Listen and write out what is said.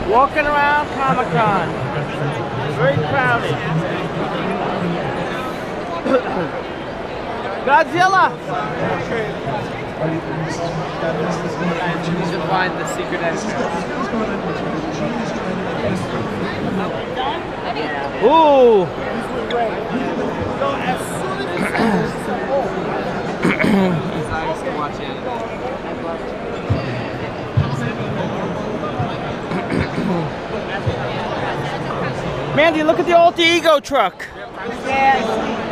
Walking around Comic-Con. Very crowded. Godzilla! You should find the secret entrance. Ooh! I used to watch anime. Mandy, look at the alter ego truck. Yes.